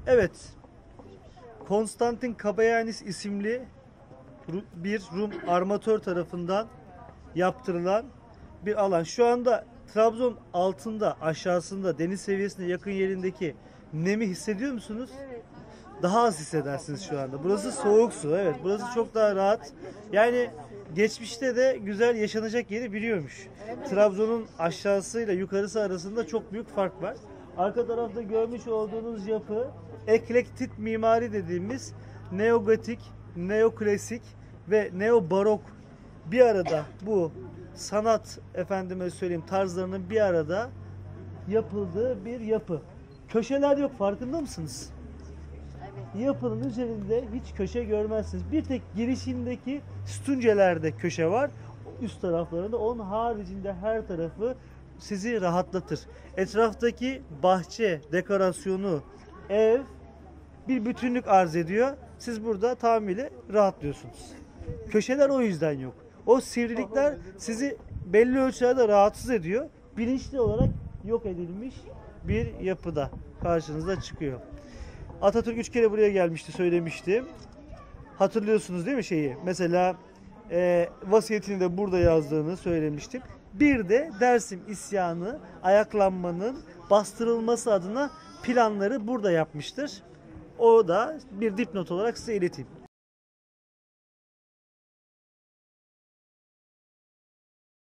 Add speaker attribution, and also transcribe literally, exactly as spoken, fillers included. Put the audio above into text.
Speaker 1: Evet, Konstantin Kabayanis isimli bir Rum armatör tarafından yaptırılan bir alan. Şu anda Trabzon altında, aşağısında, deniz seviyesine yakın yerindeki nemi hissediyor musunuz?
Speaker 2: Evet.
Speaker 1: Daha az hissedersiniz şu anda. Burası soğuk su. Evet, burası çok daha rahat. Yani geçmişte de güzel yaşanacak yeri biliyormuş. Trabzon'un aşağısıyla yukarısı arasında çok büyük fark var. Arka tarafta görmüş olduğunuz yapı eklektik mimari dediğimiz neogotik, neoklasik ve neobarok bir arada, bu sanat efendime söyleyeyim tarzlarının bir arada yapıldığı bir yapı. Köşeler yok, farkında mısınız? Yapının üzerinde hiç köşe görmezsiniz. Bir tek girişindeki sütuncelerde köşe var. Üst taraflarında, onun haricinde her tarafı sizi rahatlatır. Etraftaki bahçe, dekorasyonu, ev bir bütünlük arz ediyor. Siz burada tamamıyla rahatlıyorsunuz. Köşeler o yüzden yok. O sivrilikler sizi belli ölçülerde rahatsız ediyor. Bilinçli olarak yok edilmiş bir yapıda karşınıza çıkıyor. Atatürk üç kere buraya gelmişti, söylemiştim. Hatırlıyorsunuz değil mi şeyi? Mesela e, vasiyetini de burada yazdığını söylemiştim. Bir de Dersim isyanı, ayaklanmanın bastırılması adına planları burada yapmıştır. O da bir dipnot olarak size ileteyim.